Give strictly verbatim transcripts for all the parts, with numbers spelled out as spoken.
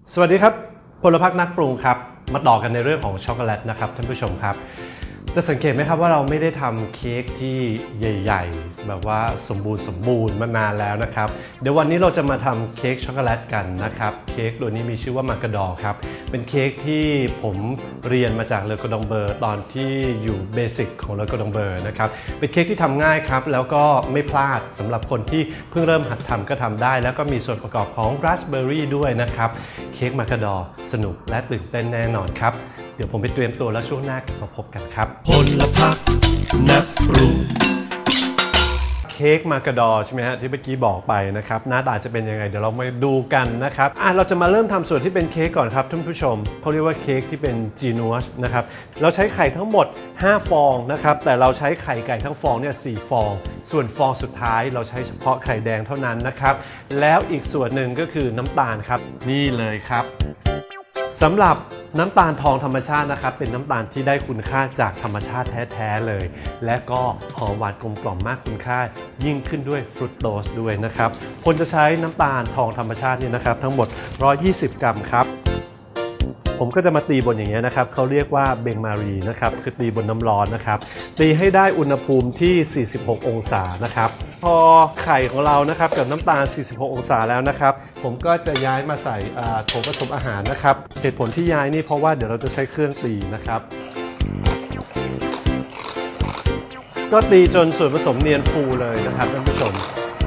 สวัสดีครับพลพักนักปรุงครับมาต่อกันในเรื่องของช็อกโกแลตนะครับท่านผู้ชมครับจะสังเกตไหมครับว่าเราไม่ได้ทำเค้กที่ใหญ่ๆแบบว่าสมบูรณ์สมบูรณ์มานานแล้วนะครับเดี๋ยววันนี้เราจะมาทำเค้กช็อกโกแลตกันนะครับเค้กตัวนี้มีชื่อว่ามากาดอครับเป็นเค้กที่ผมเรียนมาจากเลอกอดองเบอร์ตอนที่อยู่เบสิกของเลอกอดองเบอร์นะครับเป็นเค้กที่ทำง่ายครับแล้วก็ไม่พลาดสำหรับคนที่เพิ่งเริ่มหัดทำก็ทำได้แล้วก็มีส่วนประกอบของราสเบอร์รี่ด้วยนะครับเค้กมากาดอสนุกและตื่นเต้นแน่นอนครับเดี๋ยวผมไปเตรียมตัวแล้วช่วงหน้ามาพบกันครับพลพักนักปรุงเค้กมากาดอใช่ไหมฮะที่เมื่อกี้บอกไปนะครับหน้าตาจะเป็นยังไงเดี๋ยวเรามาดูกันนะครับอ่ะเราจะมาเริ่มทำส่วนที่เป็นเค้กก่อนครับท่านผู้ชมเขาเรียกว่าเค้กที่เป็นจีนัวสนะครับเราใช้ไข่ทั้งหมดห้าฟองนะครับแต่เราใช้ไข่ไก่ทั้งฟองเนี่ยสี่ฟองส่วนฟองสุดท้ายเราใช้เฉพาะไข่แดงเท่านั้นนะครับแล้วอีกส่วนหนึ่งก็คือน้ำตาลครับนี่เลยครับสำหรับน้ำตาลทองธรรมชาตินะครับเป็นน้ำตาลที่ได้คุณค่าจากธรรมชาติแท้ๆเลยและก็หอมหวานกลมกล่อมมากคุณค่ายิ่งขึ้นด้วยฟรุตโตสด้วยนะครับคนจะใช้น้ำตาลทองธรรมชาตินี่นะครับทั้งหมดหนึ่งร้อยยี่สิบกรัมครับผมก็จะมาตีบนอย่างเงี้ยนะครับเขาเรียกว่าเบงมารีนะครับคือตีบนน้ำร้อนนะครับตีให้ได้อุณหภูมิที่สี่สิบหกองศานะครับพอไข่ของเรานะครับกับน้ำตาลสี่สิบหกองศาแล้วนะครับผมก็จะย้ายมาใส่โถผสมอาหารนะครับเหตุผลที่ย้ายนี่เพราะว่าเดี๋ยวเราจะใช้เครื่องตีนะครับก็ตีจนส่วนผสมเนียนฟูเลยนะครับท่านผู้ชม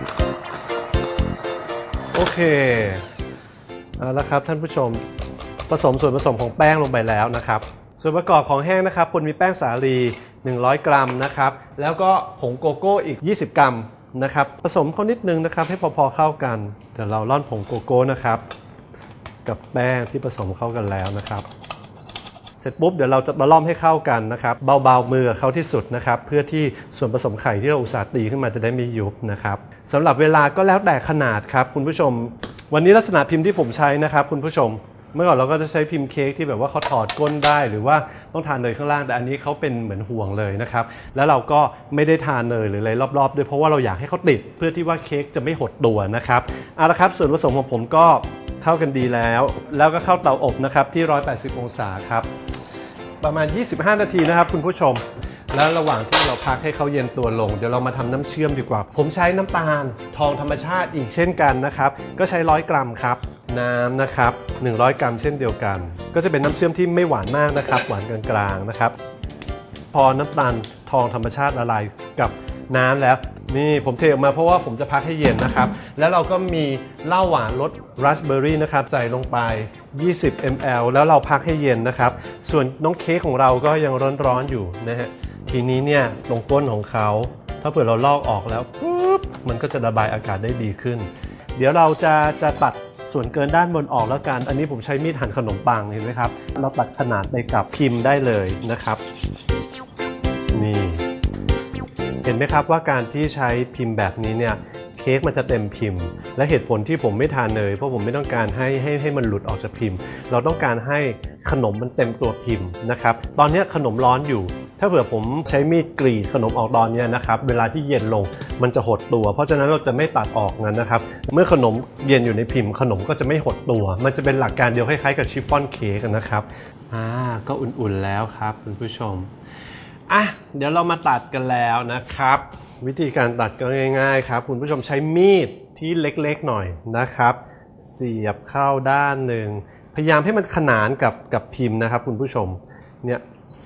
โอเคเอาละครับท่านผู้ชมผสมส่วนผสมของแป้งลงไปแล้วนะครับส่วนประกอบของแห้งนะครับควรมีแป้งสาลีหนึ่งร้อยกรัมนะครับแล้วก็ผงโกโก้อีกยี่สิบกรัมนะครับผสมเขานิดนึงนะครับให้พอๆเข้ากันเดี๋ยวเราร่อนผงโกโก้นะครับกับแป้งที่ผสมเข้ากันแล้วนะครับเสร็จปุ๊บเดี๋ยวเราจะมาล่อมให้เข้ากันนะครับเบาๆมือเข้าที่สุดนะครับเพื่อที่ส่วนผสมไข่ที่เราอุตส่าห์ตีขึ้นมาจะได้ไม่ยุบนะครับสำหรับเวลาก็แล้วแต่ขนาดครับคุณผู้ชมวันนี้ลักษณะพิมพ์ที่ผมใช้นะครับคุณผู้ชมเมื่อก่อนเราก็จะใช้พิมพ์เค้กที่แบบว่าเขาถอดก้นได้หรือว่าต้องทานเนยข้างล่างแต่อันนี้เขาเป็นเหมือนห่วงเลยนะครับแล้วเราก็ไม่ได้ทานเนยหรืออะไรรอบๆด้วยเพราะว่าเราอยากให้เขาติดเพื่อที่ว่าเค้กจะไม่หดตัวนะครับเอาละครับส่วนผสมของผมก็เข้ากันดีแล้วแล้วก็เข้าเตาอบนะครับที่หนึ่งร้อยแปดสิบองศาครับประมาณยี่สิบห้านาทีนะครับคุณผู้ชมแล้วระหว่างที่เราพักให้เขาเย็นตัวลงเดี๋ยวเรามาทำน้ำเชื่อมดีกว่าผมใช้น้ำตาลทองธรรมชาติอีกเช่นกันนะครับก็ใช้ร้อยกรัมครับน้ำนะครับหนึ่งร้อยกรัมเช่นเดียวกันก็จะเป็นน้ำเชื่อมที่ไม่หวานมากนะครับหวานกลางๆนะครับพอน้ำตาลทองธรรมชาติละลายกับน้ำแล้วนี่ผมเทออกมาเพราะว่าผมจะพักให้เย็นนะครับแล้วเราก็มีเหล้าหวานรสราสเบอร์รี่นะครับใส่ลงไปยี่สิบมิลลิลิตรแล้วเราพักให้เย็นนะครับส่วนน้องเค้กของเราก็ยังร้อนๆอยู่นะฮะทีนี้เนี่ยตรงก้นของเขาถ้าเผื่อเราลอกออกแล้วปุ๊บมันก็จะระบายอากาศได้ดีขึ้นเดี๋ยวเราจะจะตัดส่วนเกินด้านบนออกแล้วกันอันนี้ผมใช้มีดหั่นขนมปังเห็นไหมครับเราตัดขนาดไปกับพิมพ์ได้เลยนะครับนี่เห็นไหมครับว่าการที่ใช้พิมพ์แบบนี้เนี่ยเค้กมันจะเต็มพิมพ์และเหตุผลที่ผมไม่ทานเนยเพราะผมไม่ต้องการให้ให้ให้มันหลุดออกจากพิมพ์เราต้องการให้ขนมมันเต็มตัวพิมพ์นะครับตอนนี้ขนมร้อนอยู่ถ้าเผื่อผมใช้มีดกรีดขนมออกตอนนี้นะครับเวลาที่เย็นลงมันจะหดตัวเพราะฉะนั้นเราจะไม่ตัดออกนั้นนะครับเมื่อขนมเย็นอยู่ในพิมพ์ขนมก็จะไม่หดตัวมันจะเป็นหลักการเดียวคล้ายๆกับชิฟฟ่อนเค้กนะครับอ่าก็อุ่นๆแล้วครับคุณผู้ชมอ่ะเดี๋ยวเรามาตัดกันแล้วนะครับวิธีการตัดก็ง่ายๆครับคุณผู้ชมใช้มีดที่เล็กๆหน่อยนะครับเสียบเข้าด้านหนึ่งพยายามให้มันขนานกับกับพิมพ์นะครับคุณผู้ชมเนี่ย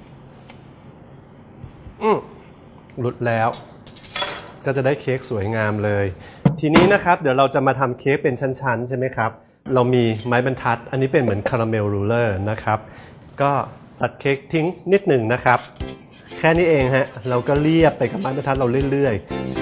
อืมหลุดแล้วก็จะได้เค้กสวยงามเลยทีนี้นะครับเดี๋ยวเราจะมาทำเค้กเป็นชั้นๆใช่ไหมครับเรามีไม้บรรทัดอันนี้เป็นเหมือนคาราเมลรูเลอร์นะครับก็ตัดเค้กทิ้งนิดหนึ่งนะครับแค่นี้เองฮะเราก็เรียบไปกับไม้บรรทัดเราเรื่อย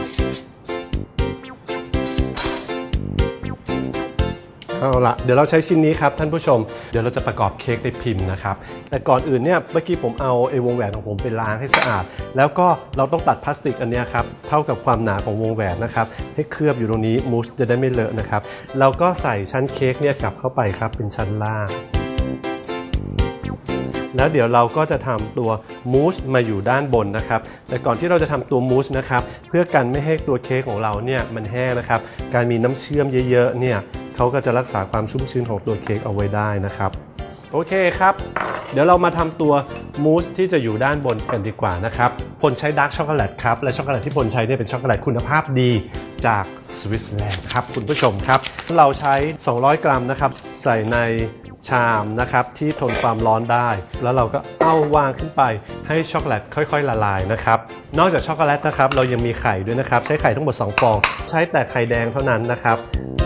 ๆเอาละเดี๋ยวเราใช้ชิ้นนี้ครับท่านผู้ชมเดี๋ยวเราจะประกอบเค้กในพิมพ์นะครับแต่ก่อนอื่นเนี่ยเมื่อกี้ผมเอาไอ้วงแหวนของผมไปล้างให้สะอาดแล้วก็เราต้องตัดพลาสติกอันนี้ครับเท่ากับความหนาของวงแหวนนะครับให้เคลือบอยู่ตรงนี้มูสจะได้ไม่เลอะนะครับเราก็ใส่ชั้นเค้กเนี่ยกลับเข้าไปครับเป็นชั้นล่างแล้วเดี๋ยวเราก็จะทำตัวมูสมาอยู่ด้านบนนะครับแต่ก่อนที่เราจะทำตัวมูสนะครับเพื่อกันไม่ให้ตัวเค้กของเราเนี่ยมันแห้งนะครับการมีน้ำเชื่อมเยอะๆเนี่ยเขาก็จะรักษาความชุ่มชื้นของตัวเค้กเอาไว้ได้นะครับโอเคครับเดี๋ยวเรามาทำตัวมูสที่จะอยู่ด้านบนกันดีกว่านะครับพลใช้ดาร์กช็อกโกแลตครับและช็อกโกแลตที่พลใช้เนี่ยเป็นช็อกโกแลตคุณภาพดีจากสวิตเซอร์แลนด์ครับคุณผู้ชมครับเราใช้สองร้อยกรัมนะครับใส่ในชามนะครับที่ทนความร้อนได้แล้วเราก็เอาวางขึ้นไปให้ช็อกโกแลตค่อยๆละลายนะครับนอกจากช็อกโกแลตนะครับเรายังมีไข่ด้วยนะครับใช้ไข่ทั้งหมดสองฟองใช้แต่ไข่แดงเท่านั้นนะครับ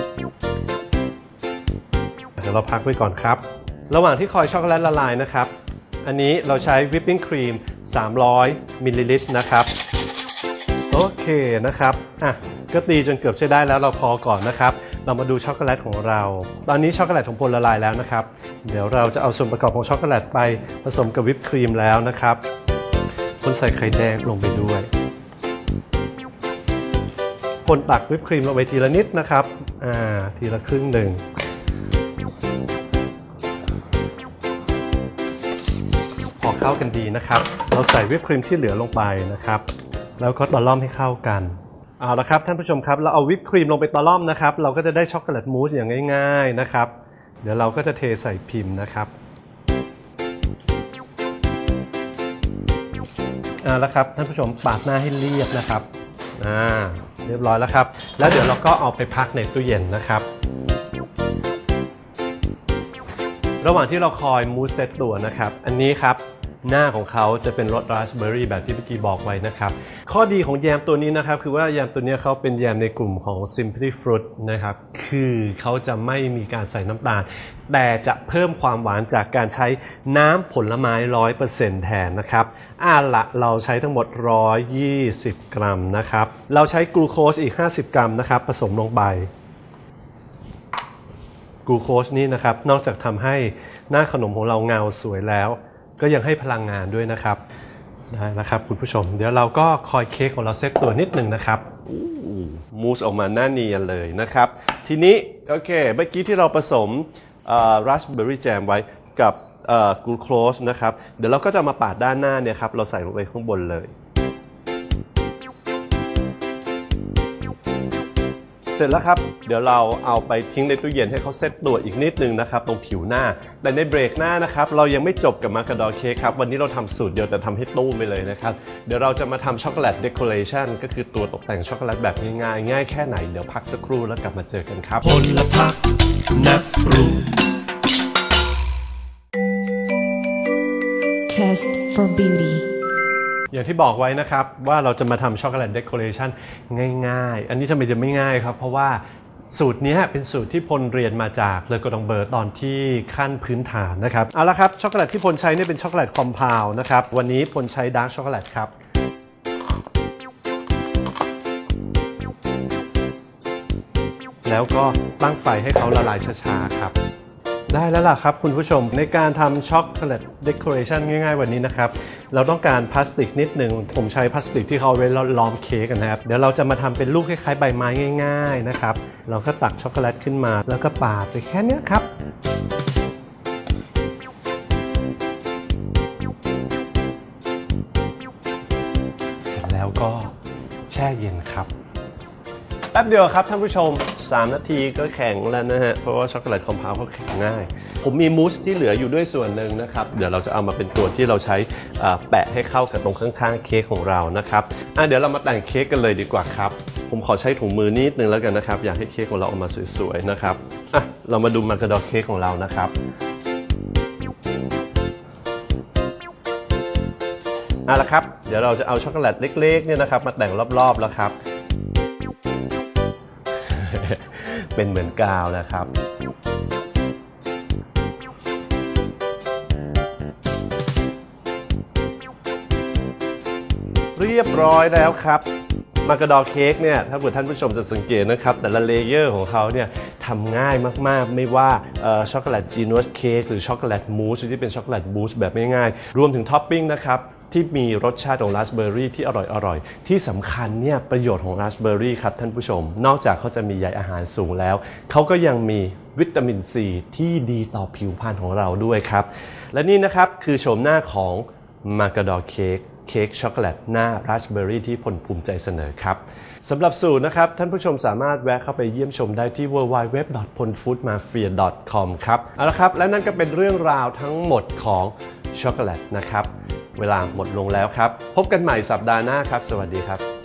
เดี๋ยวเราพักไว้ก่อนครับระหว่างที่คอยช็อกโกแลตละลายนะครับอันนี้เราใช้วิปปิ้งครีมสามร้อยมิลลิลิตรนะครับโอเคนะครับอ่ะก็ตีจนเกือบใช้ได้แล้วเราพอก่อนนะครับเรามาดูช็อกโกแลตของเราตอนนี้ช็อกโกแลตของพลละลายแล้วนะครับเดี๋ยวเราจะเอาส่วนประกอบของช็อกโกแลตไปผสมกับวิปครีมแล้วนะครับพลใส่ไข่แดงลงไปด้วยพลตักวิปครีมลงไปทีละนิดนะครับอ่าทีละครึ่งหนึ่งพอเข้ากันดีนะครับเราใส่วิปครีมที่เหลือลงไปนะครับแล้วก็ตะล่อมให้เข้ากันเอาละครับท่านผู้ชมครับเราเอาวิปครีมลงไปตะล่อมนะครับเราก็จะได้ช็อกโกแลตมูสอย่างง่ายๆนะครับเดี๋ยวเราก็จะเทใส่พิมพ์นะครับเอาละครับท่านผู้ชมปาดหน้าให้เรียบนะครับอ่าเรียบร้อยแล้วครับแล้วเดี๋ยวเราก็เอาไปพักในตู้เย็นนะครับระหว่างที่เราคอยมูสเซตตัวนะครับอันนี้ครับหน้าของเขาจะเป็นรสราสเบอร์รี่แบบที่เมื่อกี้บอกไว้นะครับข้อดีของแยมตัวนี้นะครับคือว่าแยมตัวนี้เขาเป็นแยมในกลุ่มของ Simply Fruit นะครับคือเขาจะไม่มีการใส่น้ำตาลแต่จะเพิ่มความหวานจากการใช้น้ำผลไม้ ร้อยเปอร์เซ็นต์ แทนนะครับอ่าละเราใช้ทั้งหมดหนึ่งร้อยยี่สิบกรัมนะครับเราใช้กลูโคสอีกห้าสิบกรัมนะครับผสมลงไปกลูโคสนี่นะครับนอกจากทำให้หน้าขนมของเราเงาสวยแล้วก็ยังให้พลังงานด้วยนะครับได้แล้วครับคุณผู้ชมเดี๋ยวเราก็คอยเค้กของเราเซตตัวนิดหนึ่งนะครับมูสออกมาหน้าเนียนเลยนะครับทีนี้โอเคเมื่อกี้ที่เราผสมราสเบอร์รี่แจมไว้กับกลูโคสนะครับเดี๋ยวเราก็จะมาปาดด้านหน้าเนี่ยครับเราใส่ลงไปข้างบนเลยเสร็จแล้วครับเดี๋ยวเราเอาไปทิ้งในตู้เย็นให้เขาเซตตัวอีกนิดนึงนะครับตรงผิวหน้าแต่ในเบรกหน้านะครับเรายังไม่จบกับมาการ์ดอเค้กครับวันนี้เราทำสูตรเดียวแต่ทำให้ตู้ไปเลยนะครับเดี๋ยวเราจะมาทำช็อกโกแลตเดคอเรชันก็คือตัวตกแต่งช็อกโกแลตแบบง่ายๆง่ายแค่ไหนเดี๋ยวพักสักครู่แล้วกลับมาเจอกันครับพลพักนักปรุง Test for beauty อย่างที่บอกไว้นะครับว่าเราจะมาทำช็อกโกแลตเดคอเรชันง่ายๆอันนี้ทำไมจะไม่ง่ายครับเพราะว่าสูตรนี้เป็นสูตรที่พลเรียนมาจากเลอกอดองเบอร์ตอนที่ขั้นพื้นฐานนะครับเอาละครับช็อกโกแลตที่พลใช้นี่เป็นช็อกโกแลตคอมเพลด์นะครับวันนี้พลใช้ดาร์กช็อกโกแลตครับแล้วก็ตั้งไฟให้เขาละลายช้าๆครับได้แล้วล่ะครับคุณผู้ชมในการทำช็อกโกแลตเดคอเรชันง่ายๆวันนี้นะครับเราต้องการพลาสติกนิดหนึ่งผมใช้พลาสติกที่เขาเอาไว้ล้อมเค้กกันนะครับเดี๋ยวเราจะมาทำเป็นลูกคล้ายๆใบไม้ง่ายๆนะครับเราก็ตักช็อกโกแลตขึ้นมาแล้วก็ปาดไปแค่นี้ครับเสร็จแล้วก็แช่เย็นครับแป๊บเดียวครับท่านผู้ชมสามนาทีก็แข็งแล้วนะฮะเพราะว่าช็อกโกแลตคอมเพลด์เขาแข็งง่ายผมมีมูสที่เหลืออยู่ด้วยส่วนหนึ่งนะครับเดี๋ยวเราจะเอามาเป็นตัวที่เราใช้แปะให้เข้ากับตรงข้างๆเค้กของเรานะครับเดี๋ยวเรามาแต่งเค้กกันเลยดีกว่าครับผมขอใช้ถุงมือนิดนึงแล้วกันนะครับอยากให้เค้กของเราออกมาสวยๆนะครับอ่ะเรามาดูมาการ์ดอเค้กของเรานะครับเอาละครับเดี๋ยวเราจะเอาช็อกโกแลตเล็กๆเนี่ยนะครับมาแต่งรอบๆแล้วครับเป็นเหมือนกาวนะครับเรียบร้อยแล้วครับมาการ์ดอเค้กเนี่ยถ้าเกิดท่านผู้ชมจะสังเกตนะครับแต่ละเลเยอร์ของเขาเนี่ยทำง่ายมากๆไม่ว่าช็อกโกแลตจีนัสเค้กหรือช็อกโกแลตมูสที่เป็นช็อกโกแลตบูสต์แบบง่ายๆรวมถึงท็อปปิ้งนะครับที่มีรสชาติของราสเบอร์รี่ที่อร่อยๆที่สำคัญเนี่ยประโยชน์ของราสเบอร์รี่ครับท่านผู้ชมนอกจากเขาจะมีใยอาหารสูงแล้วเขาก็ยังมีวิตามินซีที่ดีต่อผิวพรรณของเราด้วยครับและนี่นะครับคือโฉมหน้าของมาการ์ดอเค้กเค้กช็อกโกแลตหน้าราสเบอร์รี่ที่พลภูมิใจเสนอครับสำหรับสูตรนะครับท่านผู้ชมสามารถแวะเข้าไปเยี่ยมชมได้ที่ ดับเบิลยู ดับเบิลยู ดับเบิลยู ดอท พลฟู้ดมาเฟีย ดอท คอม ครับเอาละครับและนั่นก็เป็นเรื่องราวทั้งหมดของช็อกโกแลตนะครับเวลาหมดลงแล้วครับพบกันใหม่สัปดาห์หน้าครับสวัสดีครับ